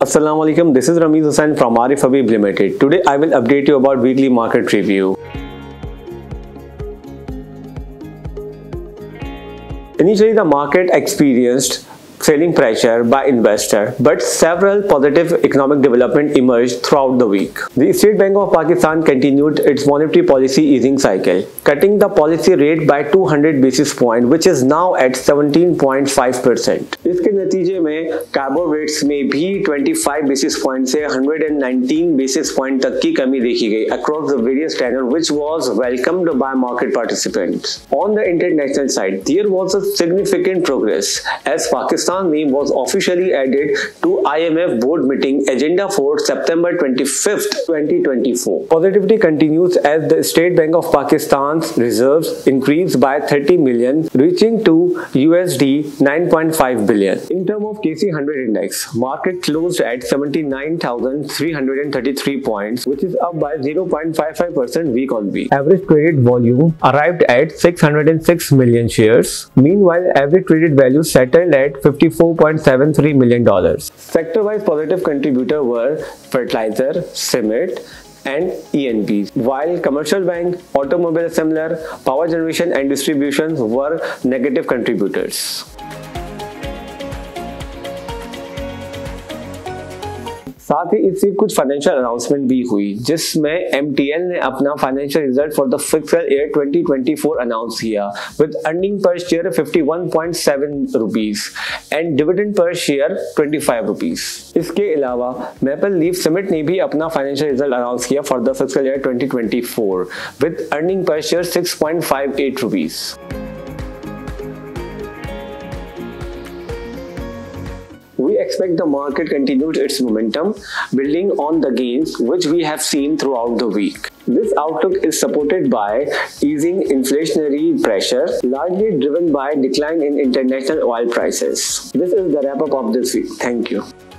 Assalamu alaikum, this is Rameez Hussain from Arif Habib Limited. Today I will update you about weekly market review. Initially the market experienced selling pressure by investor, but several positive economic development emerged throughout the week. The State Bank of Pakistan continued its monetary policy easing cycle, cutting the policy rate by 200 basis points, which is now at 17.5%. इसके नतीजे में कैबो rates में भी 25 basis point से 119 basis point तक की कमी देखी गई across the various tenor, which was welcomed by market participants. On the international side, there was a significant progress as Pakistan name was officially added to IMF board meeting agenda for September 25th, 2024. Positivity continues as the State Bank of Pakistan's reserves increased by 30 million, reaching to USD 9.5 billion. In terms of KC100 index, market closed at 79,333 points, which is up by 0.55% week on week. Average traded volume arrived at 606 million shares. Meanwhile, average traded value settled at $54.73 million. Sector-wise positive contributor were fertilizer, cement, and ENPs, while commercial bank, automobile assembler, power generation and distribution were negative contributors. साथ ही इससे कुछ financial announcement भी हुई, जिसमें MTL ने अपना financial result for the fiscal year 2024 announce किया with earning per share 51.7 rupees and dividend per share 25 rupees. इसके अलावा मैपल लीफ सीमेंट ने भी अपना फाइनेंशियल रिजल्ट अनाउंस किया for the fiscal year 2024 with earning per share 6.58 rupees. We expect the market continued its momentum, building on the gains which we have seen throughout the week. This outlook is supported by easing inflationary pressure, largely driven by decline in international oil prices. This is the wrap-up of this week. Thank you.